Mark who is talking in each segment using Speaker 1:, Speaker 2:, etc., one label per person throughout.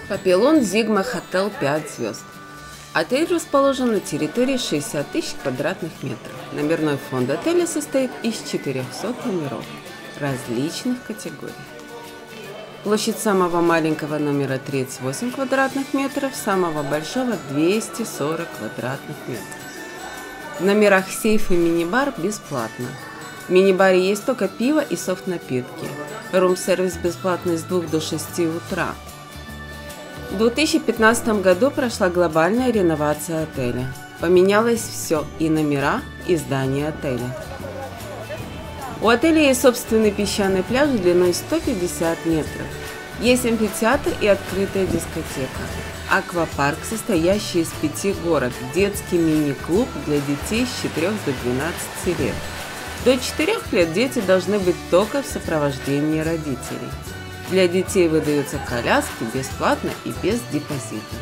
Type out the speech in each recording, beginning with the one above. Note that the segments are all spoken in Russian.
Speaker 1: Papillon Sigma Hotel 5 звезд. Отель расположен на территории 60 тысяч квадратных метров. Номерной фонд отеля состоит из 400 номеров различных категорий. Площадь самого маленького номера 38 квадратных метров, самого большого 240 квадратных метров. В номерах сейф и мини-бар бесплатно. В мини-баре есть только пиво и софт-напитки. Рум-сервис бесплатный с 2 до 6 утра. В 2015 году прошла глобальная реновация отеля. Поменялось все – и номера, и здание отеля. У отеля есть собственный песчаный пляж длиной 150 метров. Есть амфитеатр и открытая дискотека. Аквапарк, состоящий из 5 горок, детский мини-клуб для детей с 4 до 12 лет. До 4 лет дети должны быть только в сопровождении родителей. Для детей выдаются коляски бесплатно и без депозита.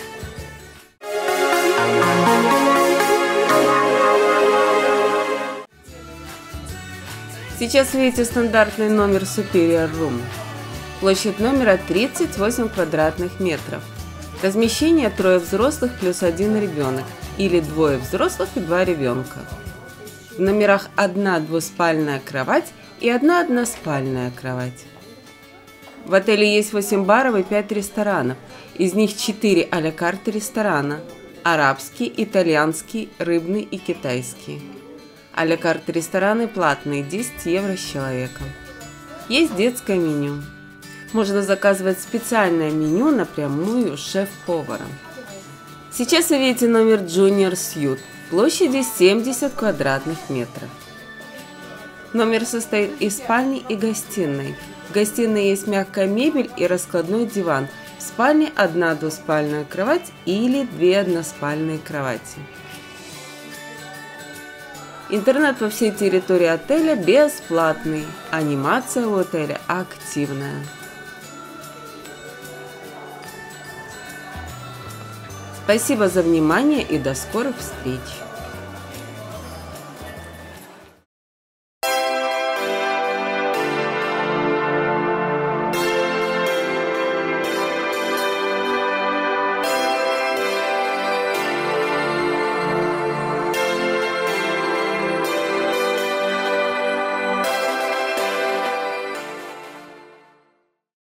Speaker 1: Сейчас видите стандартный номер Superior Room. Площадь номера 38 квадратных метров. Размещение 3 взрослых плюс 1 ребенок или 2 взрослых и 2 ребенка. В номерах 1 двуспальная кровать и 1 односпальная кровать. В отеле есть 8 баров и 5 ресторанов, из них 4 а-ля карт ресторана – арабский, итальянский, рыбный и китайский. А-ля карт рестораны платные – 10 евро с человеком. Есть детское меню. Можно заказывать специальное меню напрямую с шеф-поваром. Сейчас вы видите номер Junior Suite площадью 70 квадратных метров. Номер состоит из спальни и гостиной. В гостиной есть мягкая мебель и раскладной диван. В спальне 1 двуспальная кровать или 2 односпальные кровати. Интернет по всей территории отеля бесплатный. Анимация у отеля активная. Спасибо за внимание и до скорых встреч!